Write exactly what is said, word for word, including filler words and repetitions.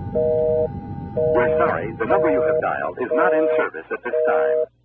We're sorry, the number you have dialed is not in service at this time.